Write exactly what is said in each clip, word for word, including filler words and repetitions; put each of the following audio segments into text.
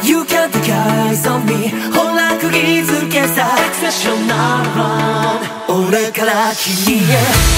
You can't take eyes on me ほら釘付けさ Exceptional one 俺から君へ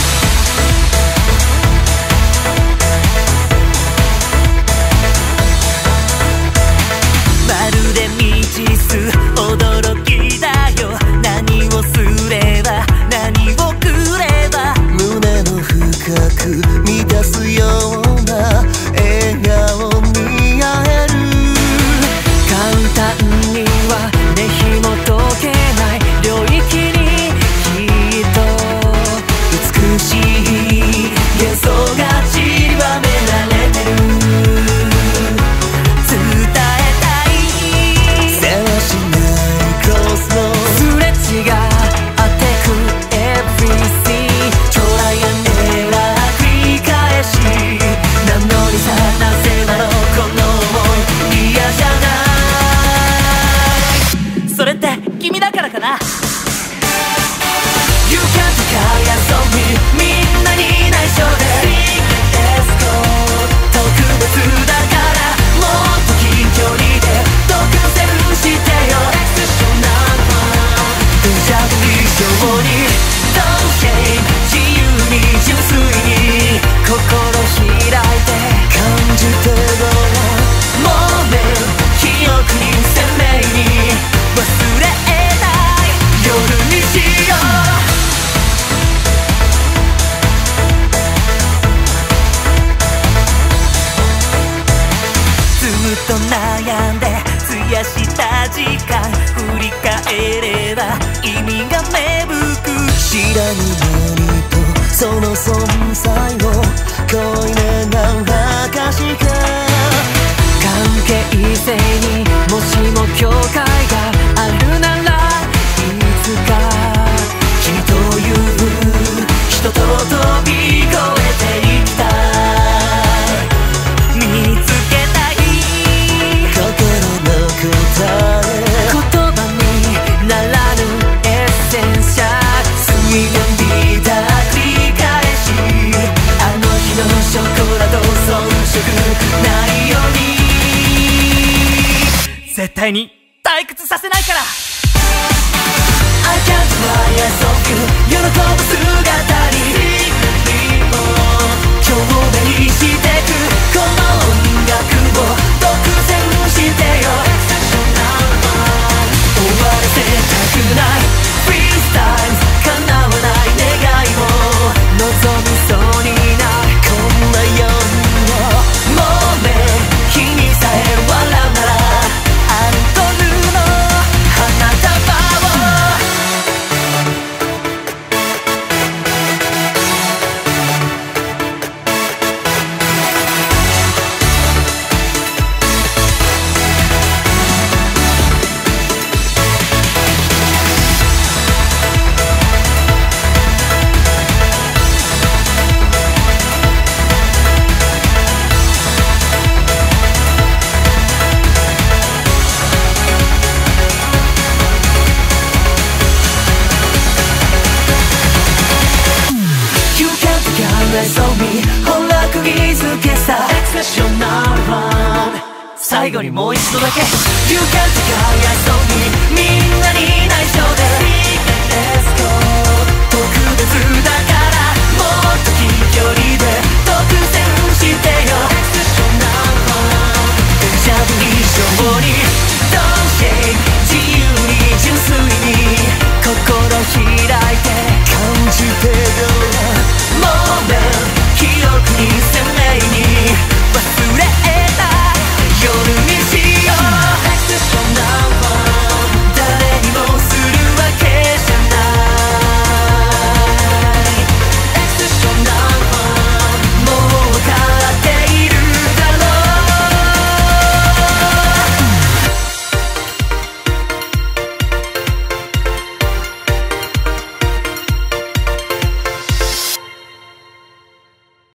まるで未知数驚きだよ何をすれば何をくれば胸の深く満たすような笑顔に会える簡単にはね紐解けない領域にきっと美しい幻想が散りばめられてる伝えたいせわしないクロスのすれ違ってく Everything トライアンエラー繰り返しなのにさなぜだろうこの想い嫌じゃないそれって君だからかな You can't carry us on me みんなに内緒で Secret Escort 特別だからもっと近距離で独占してよ Exceptional one 無邪気以上に Don't shame 自由に純粋に心開いて感じてごらん Moment 記憶に鮮明に忘れない夜にしようずっと悩んで費やした時間振り返れば意味が芽吹く知らぬ何とその存在を恋願う証か関係性にもしも境界があるならいつかきっという人と飛び越えていきたい見つけたい心の答え言葉にならぬエッセンシャル水面ビーター繰り返しあの日のショコラと遜色ないように絶対に退屈させないから I can't fly as of you 喜ぶ姿に今日目にしてくこの音楽を独占してよ Exceptional one 終わらせたくない Freestyle 叶わない願いを望みそうにないこんな夜のもうね君さえ笑うならアンドルの花束をほら釘付けさ Exceptional one 最後にもう一度だけ You can't carry us on me みんなに内緒で Secret Escort 特別